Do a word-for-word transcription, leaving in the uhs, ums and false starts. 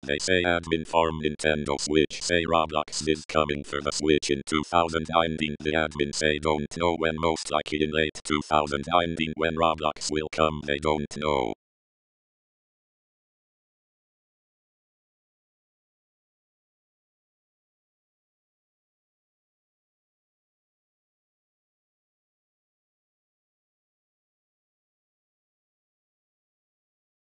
They say admin farm Nintendo Switch say Roblox is coming for the Switch in two thousand nineteen. The admin say don't know when, most likely in late two thousand nineteen when Roblox will come, they don't know.